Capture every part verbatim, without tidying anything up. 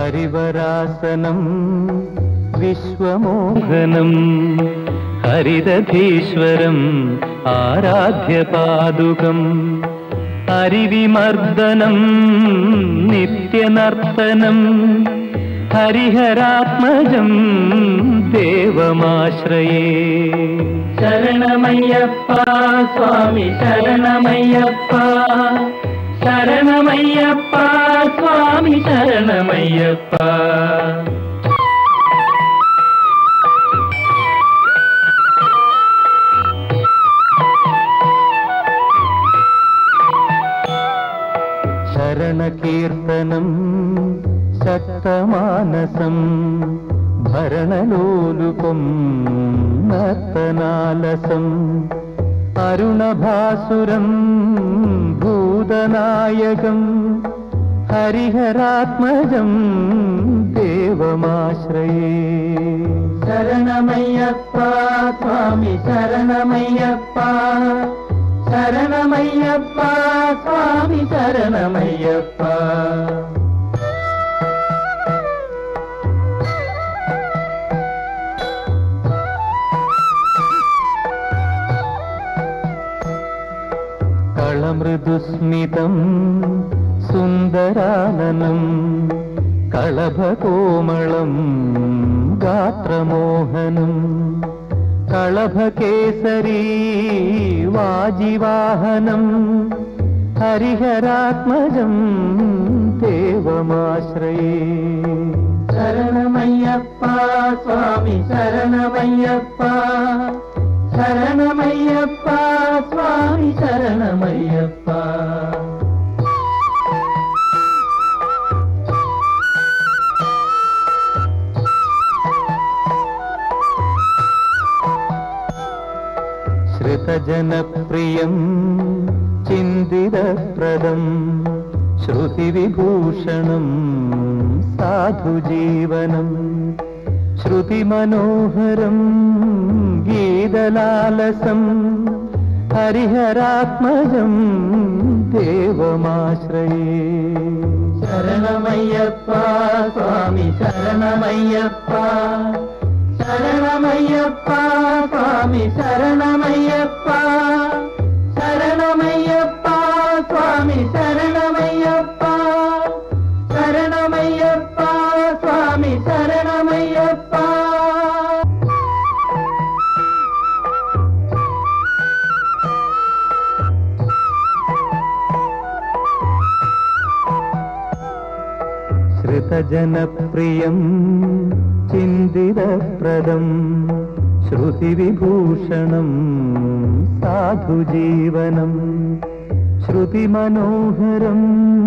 ഹരിവരാസനം വിശ്വമോഹനം ഹരിദധീശ്വരം ആരാധ്യപാദുകം ഹരിവിമർദ്ദനം നിത്യനർത്തനം ഹരിഹരാത്മജം ദേവമാശ്രയേ. ശരണമയ്യപ്പ സ്വാമി ശരണമയ്യപ്പ, ശരണമയ്യപ്പ സ്വാമി ശരണമയ്യപ്പ. ശരണകീർത്തനം ശക്തമാനസം ഭരണലോലുപം നർത്തനാലസം അരുണഭാസുരം ഭൂതനായകം ഹരിഹരാത്മജം ദേവമാശ്രയേ. ശരണമയ്യപ്പ സ്വാമി ശരണമയ്യപ്പ, ശരണമയ്യപ്പ സ്വാമി ശരണമയ്യപ്പ. കളമൃദുസ്മിതം സുന്ദരാനനം കളഭകോമളം ഗാത്രമോഹനം കളഭകേസരീ വാജിവാഹനം ഹരിഹരാത്മജം ദേവമാശ്രയേ. ശരണമയ്യപ്പ സ്വാമി ശരണമയ്യപ്പ, ശരണമയ്യപ്പ സ്വാമി ശരണമയ്യപ്പ. ശ്രുതജനപ്രിയം ചിന്തിതപ്രദം ശ്രുതിവിഭൂഷണം സാധുജീവനം ശ്രുതിമനോഹരം ഗീതലാലസം ഹരിഹരാത്മജം ദേവമാശ്രയേ. ശരണമയ്യപ്പ സ്വാമി ശരണമയ്യപ്പ, ശരണമയ്യപ്പ സ്വാമി ശരണമയ്യപ്പ, ശരണമയ്യപ്പ സ്വാമി ശരണമയ്യപ്പ, ശരണമയ്യപ്പ സ്വാമി ശരണമയ്യപ്പ. ശ്രുതജനപ്രിയം ചിന്തിതപ്രദം ശ്രുതിവിഭൂഷണം സാധുജീവനം ശ്രുതിമനോഹരം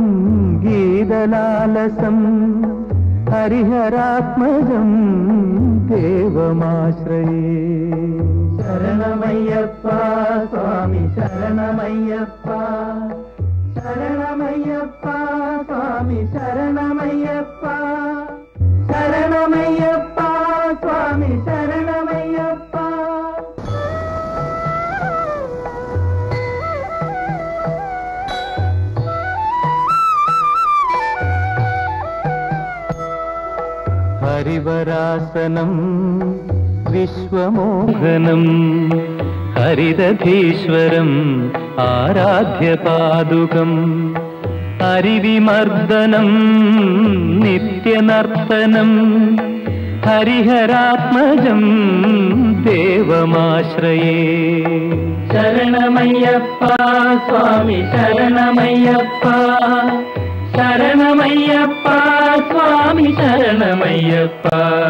ഗീതലാലസം ഹരിഹരാത്മജം ദേവമാശ്രയേ. ശരണമയ്യപ്പ സ്വാമി ശരണമയ്യപ്പ, ശരണമയ്യപ്പ സ്വാമി ശരണമയ്യപ്പ, ശരണമയ്യപ്പ സ്വാമി ശരണമയ്യപ്പ. ഹരിവരാസനം വിശ്വമോഹനം ഹരിദധീശ്വരം ആരാധ്യപാദുകം ഹരിവിമർദ്ദനം നിത്യനർത്തനം ഹരിഹരാത്മജം ദേവമാശ്രയേ. ശരണമയ്യപ്പ സ്വാമി ശരണമയ്യപ്പ, ശരണമയ്യപ്പ സ്വാമി ശരണമയ്യപ്പ.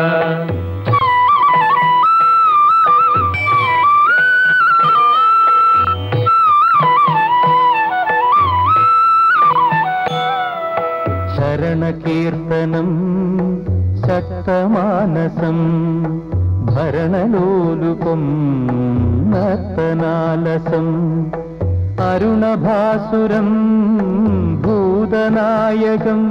ശരണകീർത്തനം ശക്തമാനസം ഭരണലോലുപം നർത്തനാലസം അരുണഭാസുരം ഭൂതനായകം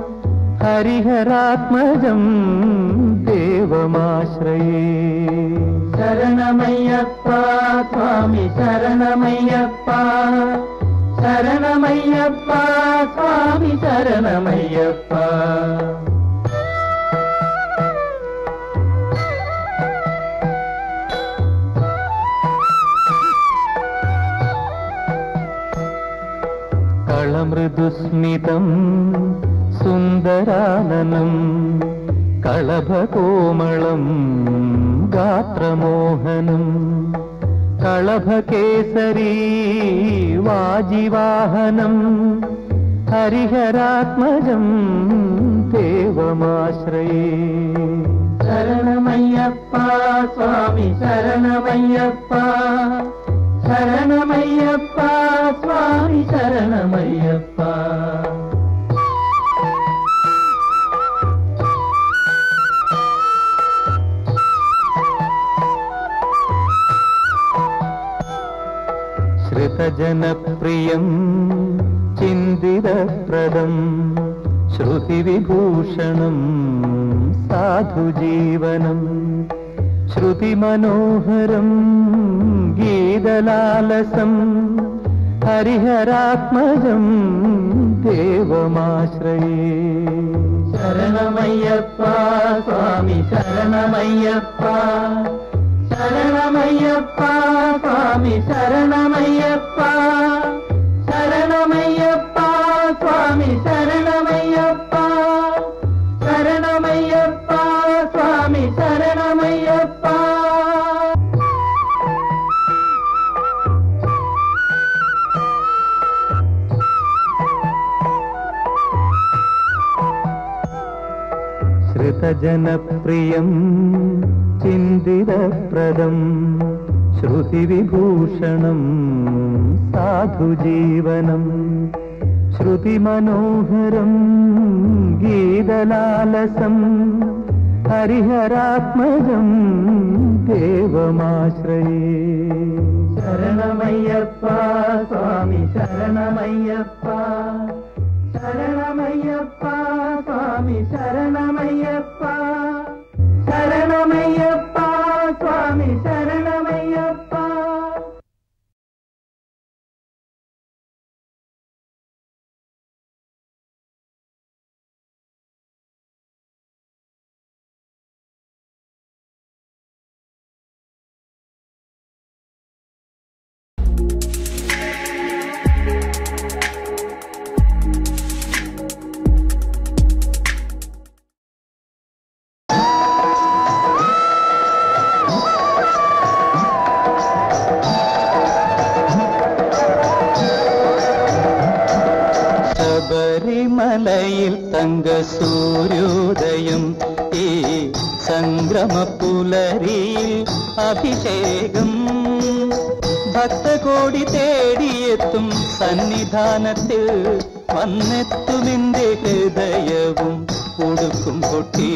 ഹരിഹരാത്മജം ദേവമാശ്രയേ. ശരണമയ്യപ്പ സ്വാമി ശരണമയ്യപ്പ, ശരണമയ്യപ്പ സ്വാമി ശരണമയ്യപ്പ. കളമൃദുസ്മിതം സുന്ദരാനനം കളഭകോമളം ഗാത്രമോഹനം കളഭകേസരീ വാജിവാഹനം ഹരിഹരാത്മജം ദേവമാശ്രയേ. ശരണമയ്യപ്പ സ്വാമി ശരണമയ്യപ്പ ശരണമയ്യപ്പ സ്വാമി ശരണമയ്യപ്പ. ശ്രുതജനപ്രിയം ചിന്തിതപ്രദം ശ്രുതിവിഭൂഷണം സാധുജീവനം ശ്രുതിമനോഹരം ഗീതലാലസം ഹരിഹരാത്മജം ദേവമാശ്രയേ. ശരണമയ്യപ്പ സ്വാമി ശരണമയ്യപ്പ ശരണമയ്യപ്പ സ്വാമി ശരണമയ്യപ്പ ശരണമയ്യപ്പ സ്വാമി ശരണമയ്യപ്പ ശരണമയ്യപ്പ സ്വാമി ശരണമയ്യപ്പ. ശ്രുതജനപ്രിയം ചിന്തിതപ്രദം ശ്രുതിവിഭൂഷണം സാധുജീവനം ശ്രുതിമനോഹരം ഗീതലാലസം ഹരിഹരാത്മജം ദേവമാശ്രയേ. ശരണമയ്യപ്പ സ്വാമി ശരണമയ്യപ്പ ശരണമയ്യപ്പ സ്വാമി ശരണമയ്യപ്പ ശരണമയ്യപ്പ സ്വാമി ശരണമയ്യപ്പ. ശബരിമലയിൽ തങ്കസൂര്യോദയം ഈ സംഗ്രമപുലരിയിൽ അഭിഷേകം ഭക്തകോടി തേടിയെത്തും സന്നിധാനത്തിൽ വന്നെത്തുമെന്റെ ഹൃദയവും ഉടുക്കും പൊട്ടി.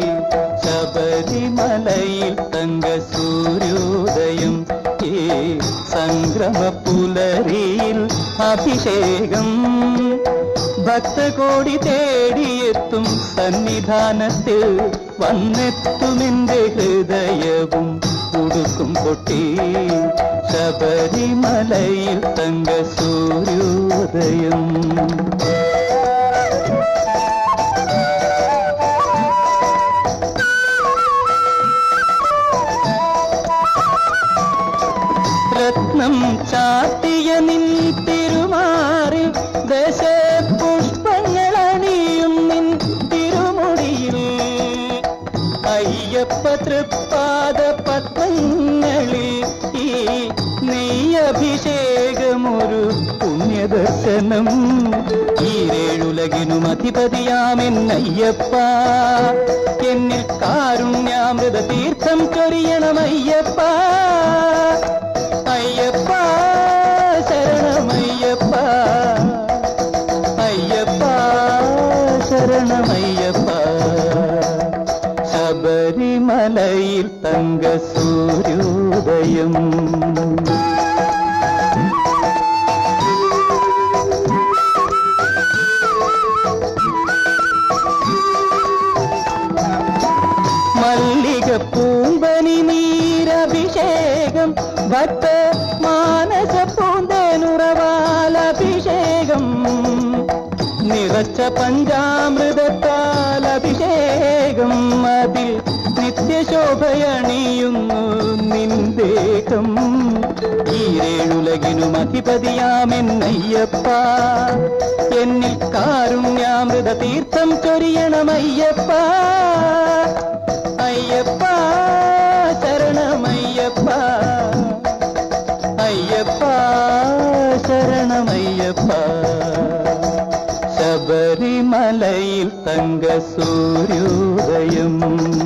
ശബരിമലയിൽ തങ്കസൂര്യോദയം ഈ സംഗ്രമപുലരിയിൽ അഭിഷേകം ഭക്തകോടി തേടിയെത്തും സന്നിധാനത്തിൽ വന്നെത്തുമെന്റെ ഹൃദയവും ഉടുക്കും പൊട്ടി. ശബരിമലയിൽ തങ്കസൂര്യോദയം. രത്നം ചാത്തിയ നിൻ തിരുമാറിൽ ദശപുഷ്പങ്ങളണിയും നിൻ തിരുമുടിയിൽ അയ്യപ്പ തൃപ്പാദ പത്മങ്ങളിൽ ഈ നെയ്യഭിഷേകമൊരു പുണ്യദർശനം. ഈരേഴുലകിനും അധിപതിയാമെന്നയ്യപ്പ എന്നിൽ കാരുണ്യാമൃത തീർത്ഥം ചൊരിയണമയ്യപ്പ. അയ്യപ്പ ശരണമയ്യപ്പ അയ്യപ്പ ശരണമയ്യപ്പ. ശബരിമലയിൽ തങ്കസൂര്യോദയം. മല്ലിക പൂമ്പനി നീരഭിഷേകം ഭക്ത മാനസ പൂന്തേനുറവാലഭിഷേകം നിറച്ച പഞ്ചാമൃതത്താൽ അഭിഷേകം അതിൽ നിത്യ ശോഭയണിയുന്നു നിന്ദേഹം ഈരേഴുലകിനും അധിപതിയാമെന്നയ്യപ്പ എന്നിൽ കാരുണ്യാമൃത തീർത്ഥം ചൊരിയണമയ്യപ്പ അയ്യപ്പ ശരണമയ്യപ്പ അയ്യപ്പ ശരണമയ്യപ്പ ശബരിമലയിൽ തങ്ക സൂര്യോദയം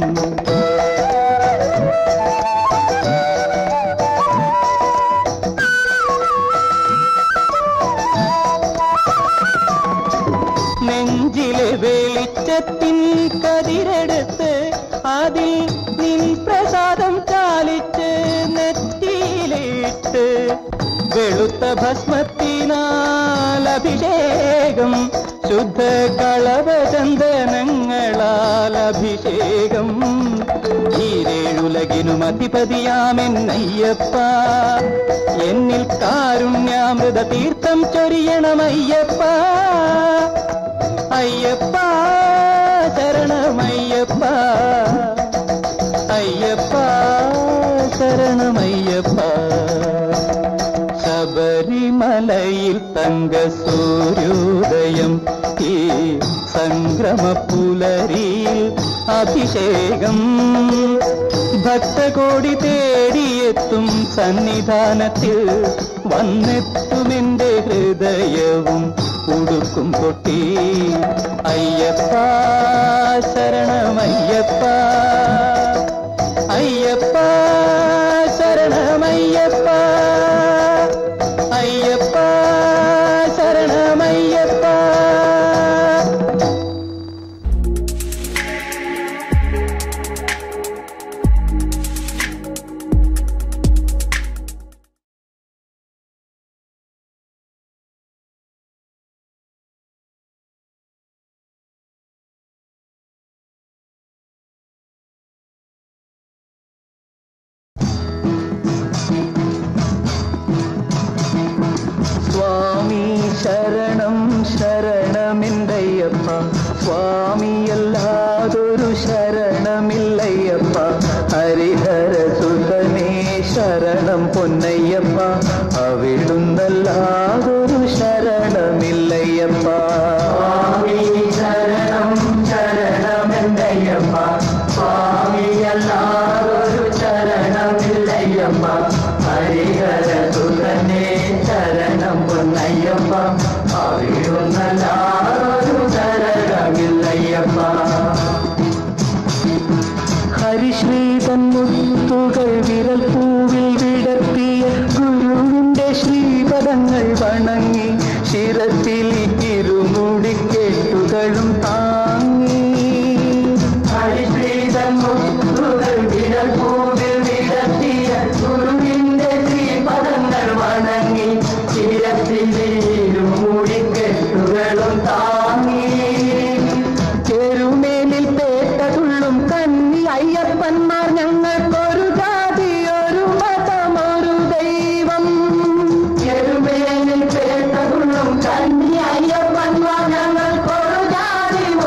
നെഞ്ചിലെ വെളിച്ചത്തിൻ കതിരെടുത്ത് അതിൽ നിൻ പ്രസാദം ചാലിച്ച് നെറ്റിയിലിട്ട് വെളുത്ത ഭസ്മത്തിനാൽ അഭിഷേകം ശുദ്ധ കളഭചന്ദനങ്ങളാൽ അഭിഷേകം ഈരേഴുലകിനും അധിപതിയാമെന്നയ്യപ്പ എന്നിൽ കാരുണ്യാമൃത തീർത്ഥം ചൊരിയണമയ്യപ്പ അയ്യപ്പ ശരണമയ്യപ്പ അയ്യപ്പ ശരണമയ്യപ്പ ശബരിമലയിൽ തങ്ക സൂര്യോദയം ഈ സംക്രമപ്പുലരിയിൽ അഭിഷേകം ഭക്തകോടി തേടിയെത്തും സന്നിധാനത്തിൽ വന്നെത്തുമെന്റെ ഹൃദയവും ഉടുക്കും പൊട്ടി അയ്യപ്പ ശരണമയ്യപ്പ അയ്യപ്പ ശരണമയ്യപ്പ അയ്യപ്പ ശരണമയ്യപ്പ സ്വാമി ശരണം ശരണമെന്തയ്യപ്പ സ്വാമിയല്ലാതൊരു ശരണമില്ലയ്യപ്പ ഹരിഹര സുതനേ ശരണം പൊന്നയ്യപ്പ അവിടുന്നല്ലാതൊരു ശരണമില്ലയ്യപ്പ സ്വാമി ശരണം ശരണമെന്തയ്യപ്പ സ്വാമിയല്ലാതൊരു ശരണമില്ലയ്യപ്പ ഹരിഹര സുതനേ ശരണം പൊന്നയ്യപ്പ അവിടുന്നല്ലാതൊരു ശരണമില്ലയ്യപ്പ ഹരിശ്രീതൻ മുത്തുകൾ വിരൽ പൂവിൽ വിടർത്തിയ ഗുരുവിന്റെ ശ്രീപദങ്ങൾ വണങ്ങി ശിരത്തിൽ ഇരുമുടിക്കെട്ടുകളും താങ്ങി ഹരിശ്രീതൻ മുത്തുകൾ വിരൽ പൂവിൽ വിടർത്തിയ ഗുരുവിന്റെ ശ്രീപദങ്ങൾ വണങ്ങി ശിരത്തിലും മൂടിക്കെട്ടുകളും താങ്ങി ചെരുമേലിൽ പേട്ടതുള്ളും കന്നി അയ്യപ്പന്മാർ ഞങ്ങൾക്കൊരു ജാതി ഒരു മതം ഒരു ദൈവം ചെറുമേലിൽ പേട്ടതുള്ളും കന്നി അയ്യപ്പന്മാർ ഞങ്ങൾക്കൊരു ജാതി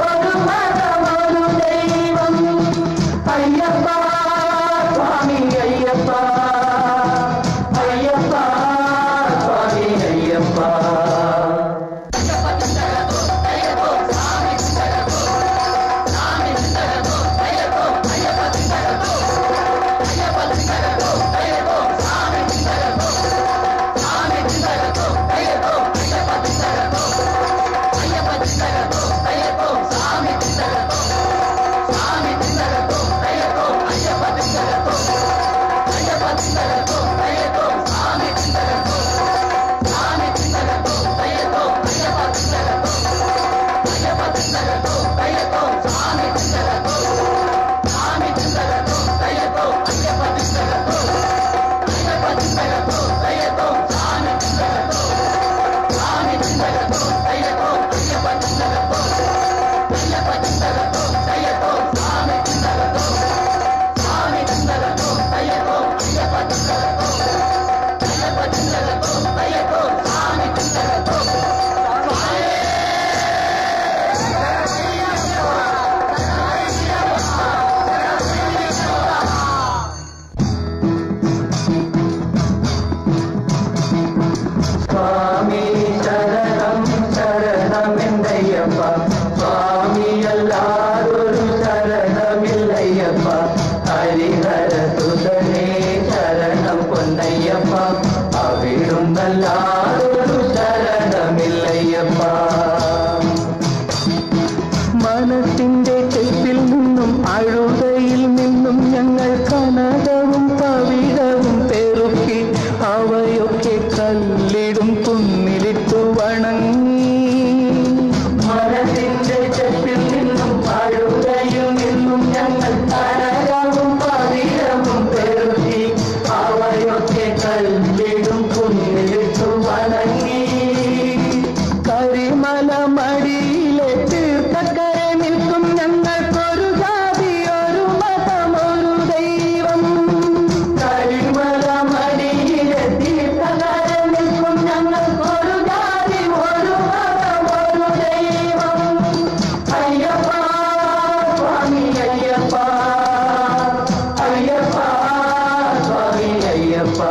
മനസ്സിന്റെ ചെപ്പിൽ നിന്നും അഴുതയിൽ നിന്നും ഞങ്ങൾ കനകവും പവിഴവും പെറുക്കി അവയൊക്കെ കല്ലിടും കുന്നിലിട്ടു വണങ്ങി. മനസ്സിന്റെ ചെപ്പിൽ നിന്നും അഴുതയിൽ നിന്നും ഞങ്ങൾ കനകവും പവിഴവും പെറുക്കി അവയൊക്കെ കല്ലിടും കുന്നിലിട്ടു വണങ്ങി. കരിമല മടിയിലെ തീർത്ഥക്കര നിൽക്കും ഞങ്ങൾക്കൊരു ജാതി ഒരു മതം ഒരു ദൈവം. കരിമല മടിയിലെ തീർത്ഥക്കര നിൽക്കും ഞങ്ങൾക്കൊരു ജാതി ഒരു മതം ഒരു ദൈവം. അയ്യപ്പ സ്വാമി അയ്യപ്പ, അയ്യപ്പ സ്വാമി അയ്യപ്പ,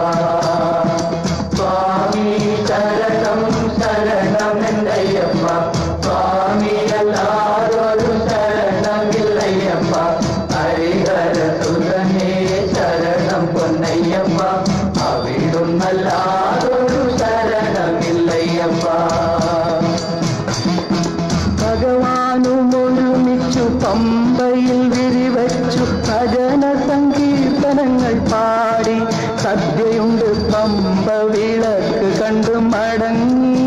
സ്വാമി ശരണം ശരണം എന്നയ്യപ്പ, സ്വാമി അല്ലാതൊരു ശരണമില്ലയ്യപ്പ, ഹരിഹര സുതനേ ശരണം പൊന്നയ്യപ്പ, അവിടുന്നല്ലാതൊരു ശരണമില്ലയ്യപ്പ. ഭഗവാനും ഒരുമിച്ചു പമ്പയിൽ വിരിവച്ചു ഭജന സങ്കീർത്തനങ്ങൾ പാടി സദ്യയുണ്ട് പമ്പ വിളക്ക് കണ്ടു മടങ്ങി.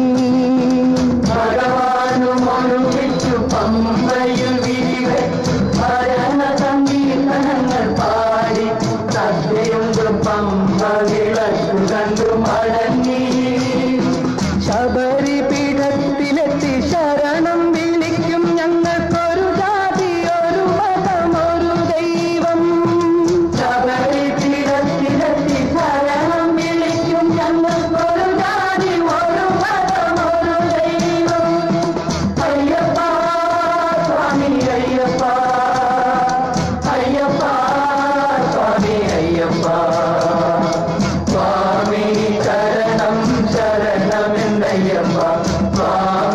ഭഗവാനും ഒരുമിച്ചു പമ്പയിൽ വിരിവച്ചു ഭജന സങ്കീർത്തനങ്ങൾ പാടി സദ്യയുണ്ട് പമ്പ വിളക്ക് കണ്ടു മടങ്ങി. ശബരി പീഠത്തിലെത്തി ശരണം വിളിക്കും ഞങ്ങൾക്കൊരു ജാതി ഒരു മതം ഒരു ദൈവം. ശബരി പീഠത്തിലെത്തി ശരണം വിളിക്കും ഞങ്ങൾക്കൊരു ജാതി ഒരു മതം ഒരു ദൈവം. അയ്യപ്പ സ്വാമി അയ്യപ്പ, അയ്യപ്പ സ്വാമി അയ്യപ്പ, സ്വാമി ശരണം ശരണമെന്നയ്യപ്പ, സ്വാമി